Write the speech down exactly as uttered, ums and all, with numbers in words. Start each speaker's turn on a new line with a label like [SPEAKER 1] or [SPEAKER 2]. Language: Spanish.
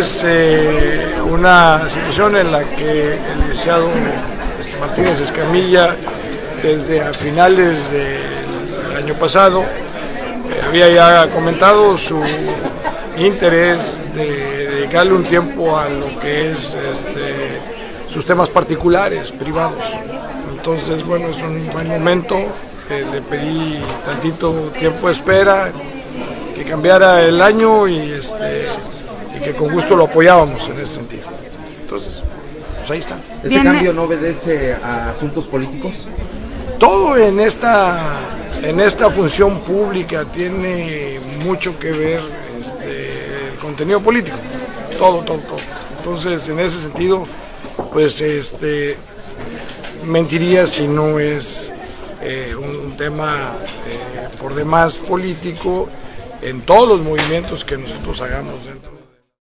[SPEAKER 1] es eh, una situación en la que el licenciado Martínez Escamilla, desde a finales del año pasado, eh, había ya comentado su interés de dedicarle un tiempo a lo que es este, sus temas particulares, privados. Entonces, bueno, es un buen momento, eh, le pedí tantito tiempo de espera, que cambiara el año y, este, y que con gusto lo apoyábamos en ese sentido. Entonces, pues ahí está.
[SPEAKER 2] ¿Este
[SPEAKER 3] Viene...
[SPEAKER 2] cambio no obedece a asuntos políticos?
[SPEAKER 1] Todo en esta, en esta función pública tiene mucho que ver este, el contenido político, todo, todo, todo. Entonces, en ese sentido, pues este, mentiría si no es eh, un, un tema eh, por demás político en todos los movimientos que nosotros hagamos dentro.